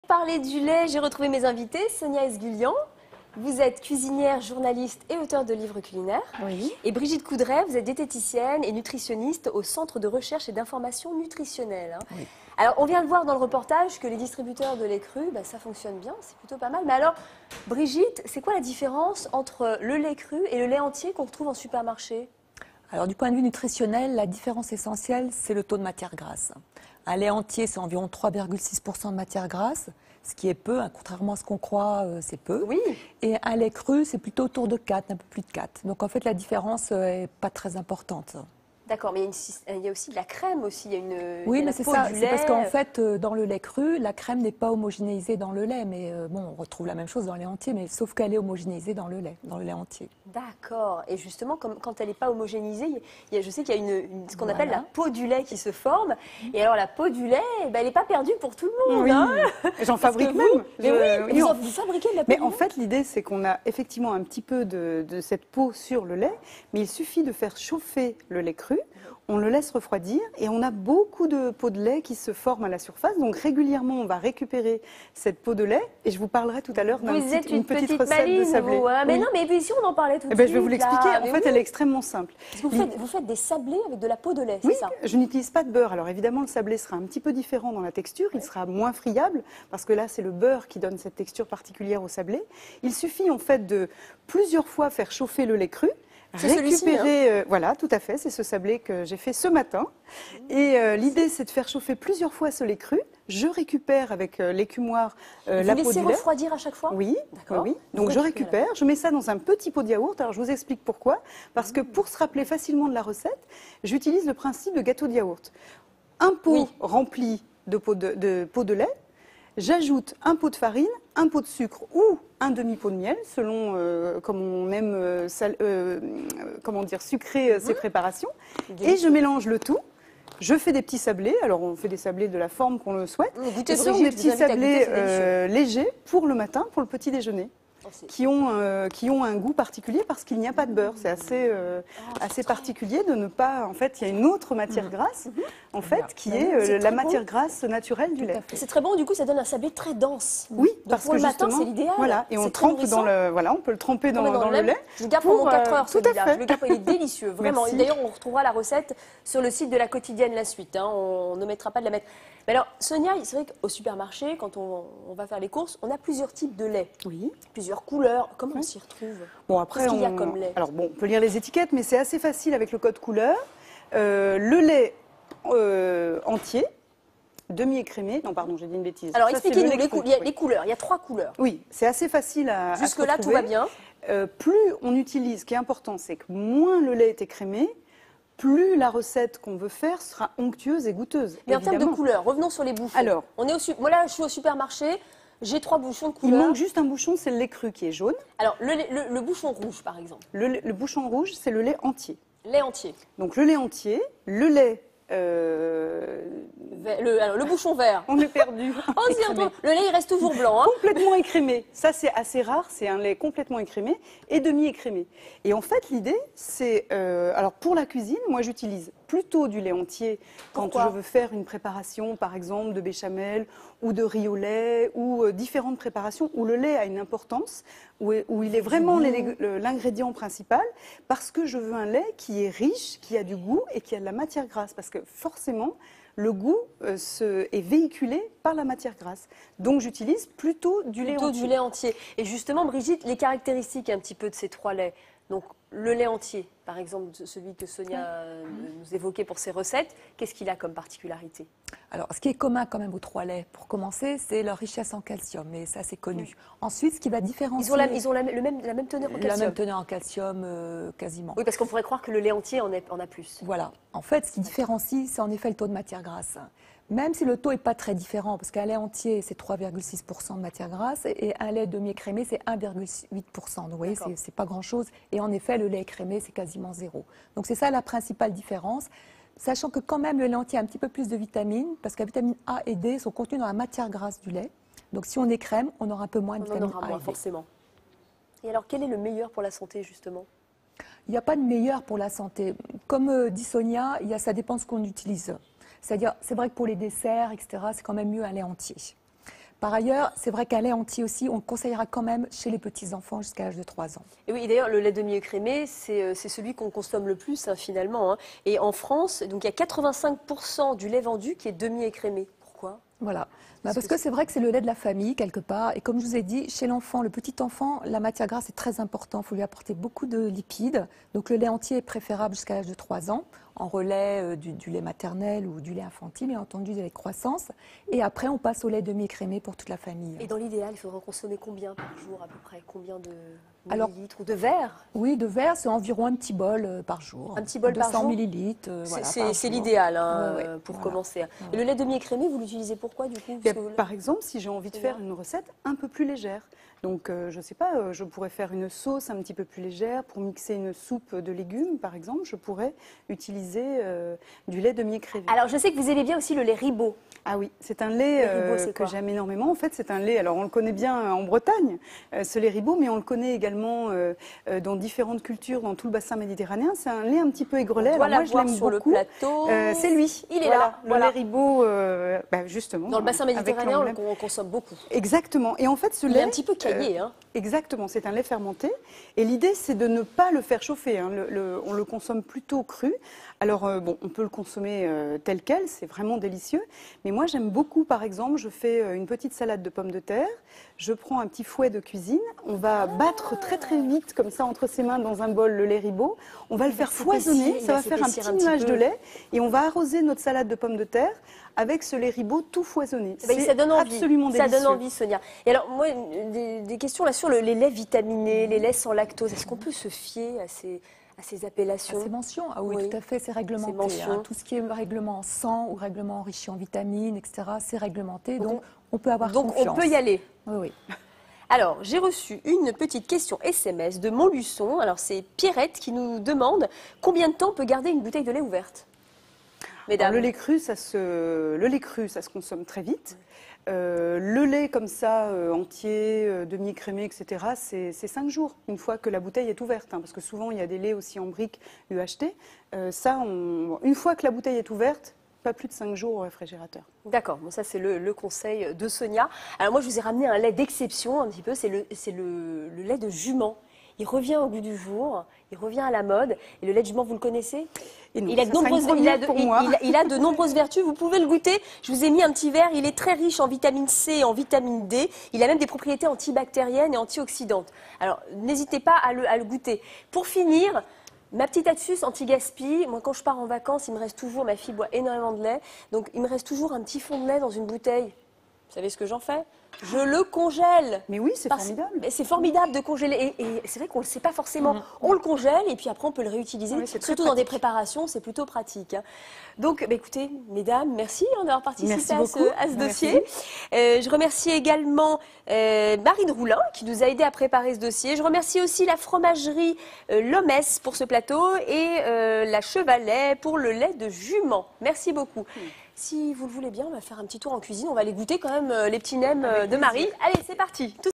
parler du lait, j'ai retrouvé mes invités. Sonia Esgulian, vous êtes cuisinière, journaliste et auteure de livres culinaires. Oui. Et Brigitte Coudray, vous êtes diététicienne et nutritionniste au Centre de recherche et d'information nutritionnelle. Oui. Alors, on vient de voir dans le reportage que les distributeurs de lait cru, ça fonctionne bien, c'est plutôt pas mal. Mais alors, Brigitte, c'est quoi la différence entre le lait cru et le lait entier qu'on retrouve en supermarché? Alors, du point de vue nutritionnel, la différence essentielle, c'est le taux de matière grasse. Un lait entier, c'est environ 3,6% de matière grasse, ce qui est peu, hein, contrairement à ce qu'on croit, c'est peu. Oui. Et un lait cru, c'est plutôt autour de 4, un peu plus de 4. Donc, en fait, la différence n'est pas très importante. D'accord, mais il y a aussi de la crème aussi, il y a une Oui, il y a mais la c'est peau ça. du C'est parce lait. qu'en fait, dans le lait cru, la crème n'est pas homogénéisée dans le lait. Mais bon, on retrouve la même chose dans le lait entier, mais sauf qu'elle est homogénéisée dans le lait entier. D'accord. Et justement, quand elle n'est pas homogénéisée, je sais qu'il y a ce qu'on appelle Voilà. la peau du lait qui se forme. Et alors, la peau du lait, elle n'est pas perdue pour tout le monde. Oui, Hein, j'en fabrique que même. vous, mais oui, vous fabriquez de la peau Mais du en lait. fait, l'idée, c'est qu'on a effectivement un petit peu de cette peau sur le lait, mais il suffit de faire chauffer le lait cru, on le laisse refroidir et on a beaucoup de peau de lait qui se forme à la surface. Donc régulièrement, on va récupérer cette peau de lait et je vous parlerai tout à l'heure Vous êtes d'une petite recette maligne, de sablé. vous, hein. Mais Oui. non, mais ici, on en parlait tout de Eh ben, suite. je vais vous l'expliquer. là. En Mais fait, oui. elle est extrêmement simple. Parce que vous faites des sablés avec de la peau de lait, Oui, c'est ça? je n'utilise pas de beurre. Alors évidemment, le sablé sera un petit peu différent dans la texture. Il sera moins friable parce que là, c'est le beurre qui donne cette texture particulière au sablé. Il suffit en fait de plusieurs fois faire chauffer le lait cru. C'est celui-ci, Récupérer, voilà, tout à fait, c'est ce sablé que j'ai fait ce matin. Et l'idée, c'est de faire chauffer plusieurs fois ce lait cru. Je récupère avec l'écumoire la Vous peau laissez du lait. refroidir à chaque fois? Oui, D'accord. oui. Vous Donc je récupérez récupère, je mets ça dans un petit pot de yaourt. Alors je vous explique pourquoi. Parce que pour se rappeler facilement de la recette, j'utilise le principe de gâteau de yaourt. Un pot rempli de pot de lait. J'ajoute un pot de farine, un pot de sucre ou un demi-pot de miel, selon comme on aime sucrer ces préparations. Et je mélange le tout. Je fais des petits sablés. Alors, on fait des sablés de la forme qu'on le souhaite. Goûtez, Ce sont Brigitte, des je petits vous invite à sablés goûter, c'est délicieux. légers pour le matin, pour le petit déjeuner. Qui ont un goût particulier parce qu'il n'y a pas de beurre. C'est assez particulier de ne pas... En fait, il y a une autre matière grasse, en fait, qui est la matière grasse naturelle du lait. C'est très bon, du coup, ça donne un sablé très dense. Oui, Donc parce pour que le matin, justement, c'est l'idéal. voilà, et on C'est trempe très dans nourrissant. voilà, on peut le tremper dans le lait. Je le garde pour mon 4 heures, tout à celui-là. fait. Je le garde, il est délicieux, vraiment. Merci. D'ailleurs, on retrouvera la recette sur le site de La Quotidienne La Suite. Hein. On ne mettra pas de la mettre. Mais alors, Sonia, c'est vrai qu'au supermarché, quand on va faire les courses, on a plusieurs types de lait, Oui. plusieurs couleurs. Comment on s'y retrouve? Bon, après, Qu'est-ce qu'il y a comme lait? Alors bon, on peut lire les étiquettes, mais c'est assez facile avec le code couleur. Le lait entier, demi-écrémé. Non, pardon, j'ai dit une bêtise. Alors, Ça, c'est expliquez-nous le lait cru, les couleurs. Il y a 3 couleurs. Oui, c'est assez facile à Jusque-là, se tout va retrouver. bien. Plus on utilise, ce qui est important, c'est que moins le lait est écrémé, plus la recette qu'on veut faire sera onctueuse et goûteuse. Mais en termes de évidemment. couleurs, revenons sur les bouchons. Alors. Moi là, je suis au supermarché, j'ai 3 bouchons de Il couleurs. manque juste un bouchon, c'est le lait cru qui est jaune. Alors, le bouchon rouge, par exemple. Le bouchon rouge, c'est le lait entier. Lait entier. Donc le lait entier, le lait... Alors, le bouchon vert. on est perdu. Oh, si, Écrémé. le lait, il reste toujours blanc. Hein. Complètement écrémé. Ça, c'est assez rare. C'est un lait complètement écrémé et demi-écrémé. Et en fait, l'idée, c'est... alors, pour la cuisine, moi, j'utilise plutôt du lait entier quand Pourquoi je veux faire une préparation, par exemple, de béchamel ou de riz au lait ou différentes préparations où le lait a une importance, où il est vraiment l'ingrédient principal, parce que je veux un lait qui est riche, qui a du goût et qui a de la matière grasse. Parce que forcément, le goût est véhiculé par la matière grasse. Donc j'utilise plutôt du lait entier. Du lait entier. Et justement, Brigitte, les caractéristiques un petit peu de ces 3 laits. Donc, le lait entier, par exemple, celui que Sonia nous évoquait pour ses recettes, qu'est-ce qu'il a comme particularité? Alors, ce qui est commun quand même aux 3 laits, pour commencer, c'est leur richesse en calcium, mais ça c'est connu. Ensuite, ce qui va différencier... Ils ont la même teneur en calcium. La même teneur en calcium, quasiment. Oui, parce qu'on pourrait croire que le lait entier en a plus. Voilà. En fait, ce qui différencie, c'est en effet le taux de matière grasse. Même si le taux n'est pas très différent, parce qu'un lait entier, c'est 3,6% de matière grasse, et un lait demi-écrémé, c'est 1,8%. Donc, vous voyez, c'est pas grand-chose. Et en effet, le lait écrémé, c'est quasiment 0. Donc, c'est ça la principale différence. Sachant que quand même, le lait entier a un petit peu plus de vitamines, parce que la vitamine A et D sont contenues dans la matière grasse du lait. Donc, si on écrème, on aura un peu moins de vitamine A et D. Forcément. Et alors, quel est le meilleur pour la santé, justement? Il n'y a pas de meilleur pour la santé. Comme dit Sonia, ça dépend de ce qu'on utilise. C'est-à-dire, c'est vrai que pour les desserts, etc., c'est quand même mieux un lait entier. Par ailleurs, c'est vrai qu'un lait entier aussi, on le conseillera quand même chez les petits-enfants jusqu'à l'âge de 3 ans. Et oui, d'ailleurs, le lait demi-écrémé, c'est celui qu'on consomme le plus, hein, finalement. Hein. Et en France, donc, il y a 85% du lait vendu qui est demi-écrémé. Pourquoi ? Voilà. Parce que c'est vrai que c'est le lait de la famille, quelque part. Et comme je vous ai dit, chez l'enfant, le petit enfant, la matière grasse est très importante. Il faut lui apporter beaucoup de lipides. Donc le lait entier est préférable jusqu'à l'âge de 3 ans, en relais du lait maternel ou du lait infantile, bien entendu, de lait de croissance. Et après, on passe au lait demi-écrémé pour toute la famille. Et dans l'idéal, il faudrait consommer combien par jour à peu près? Combien de millilitres ou de verres? Oui, de verres, c'est environ un petit bol par jour. Un petit bol par jour? 200 millilitres. C'est l'idéal hein, pour voilà. commencer. Et le lait demi-écrémé, vous l'utilisez pourquoi du coup? Par exemple, si j'ai envie de faire une recette un peu plus légère. Donc, je ne sais pas, je pourrais faire une sauce un petit peu plus légère pour mixer une soupe de légumes, par exemple. Je pourrais utiliser du lait demi-écrémé. Alors, je sais que vous aimez bien aussi le lait Ribot. Ah oui, c'est un lait que j'aime énormément. En fait, c'est un lait, alors on le connaît bien en Bretagne, ce lait Ribot, mais on le connaît également dans différentes cultures, dans tout le bassin méditerranéen. C'est un lait un petit peu aigrelet. Alors moi, je l'aime sur beaucoup. Le plateau. C'est lui. Il est là. Le lait Ribot, justement. Dans le bassin méditerranéen, on consomme beaucoup. Exactement. Et en fait, ce lait... Il est un petit peu caillé. Hein. Exactement, c'est un lait fermenté. Et l'idée, c'est de ne pas le faire chauffer. Hein. On le consomme plutôt cru. Alors, on peut le consommer tel quel, c'est vraiment délicieux. Mais moi, j'aime beaucoup, par exemple, je fais une petite salade de pommes de terre. Je prends un petit fouet de cuisine. On va battre très très vite, comme ça, entre ses mains, dans un bol, le lait Ribot. On va le faire foisonner, ça va faire un petit nuage de lait. Et on va arroser notre salade de pommes de terre avec ce lait Ribot tout foisonné. Ça donne envie. Absolument délicieux. Ça donne envie, Sonia. Et alors, moi, des questions là sur les laits vitaminés, les laits sans lactose. Est-ce qu'on peut se fier à ces appellations? À ces mentions, ah oui, tout à fait, c'est réglementé. Hein. Tout ce qui est règlement en sang ou règlement enrichi en vitamines, etc., c'est réglementé. Donc, on peut avoir confiance. Donc, on peut y aller. Oui. Alors, j'ai reçu une petite question SMS de Montluçon. Alors, c'est Pierrette qui nous demande combien de temps peut garder une bouteille de lait ouverte? Alors, le lait cru, ça se consomme très vite. Le lait comme ça, entier, demi-écrémé, etc., c'est 5 jours, une fois que la bouteille est ouverte. Hein, parce que souvent, il y a des laits aussi en briques UHT. Une fois que la bouteille est ouverte, pas plus de 5 jours au réfrigérateur. D'accord, bon, ça c'est le conseil de Sonia. Alors moi, je vous ai ramené un lait d'exception un petit peu, c'est le lait de jument. Il revient au goût du jour, il revient à la mode. Et le lait de jument, vous le connaissez? Il a de nombreuses vertus, vous pouvez le goûter. Je vous ai mis un petit verre, il est très riche en vitamine C et en vitamine D. Il a même des propriétés antibactériennes et antioxydantes. Alors, n'hésitez pas à le goûter. Pour finir, ma petite astuce anti-gaspi, moi quand je pars en vacances, il me reste toujours, ma fille boit énormément de lait, donc il me reste toujours un petit fond de lait dans une bouteille. Vous savez ce que j'en fais? Je le congèle. Mais oui, c'est formidable. C'est formidable de congeler. Et c'est vrai qu'on ne le sait pas forcément. On le congèle et puis après on peut le réutiliser. Oui, surtout dans des préparations, c'est plutôt pratique. Hein. Donc, écoutez, mesdames, merci d'avoir participé à ce dossier. Je remercie également Marine Roulin qui nous a aidé à préparer ce dossier. Je remercie aussi la fromagerie Lomès pour ce plateau et la Chevalet pour le lait de jument. Merci beaucoup. Si vous le voulez bien, on va faire un petit tour en cuisine. On va aller goûter quand même les petits nems de Marie. Allez, c'est parti.